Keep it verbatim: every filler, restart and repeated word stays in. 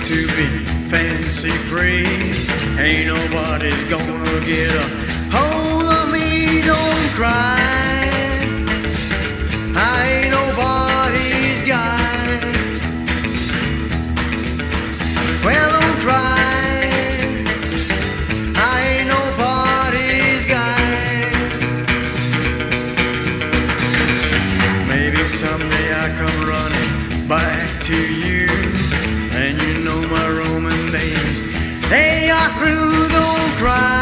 to be fancy free. Ain't nobody's gonna get a hold of me. Don't cry, I ain't nobody's guy. Well, don't cry, I ain't nobody's guy. Maybe someday I come running back to you, and you know my Roman days, they are through. Don't cry,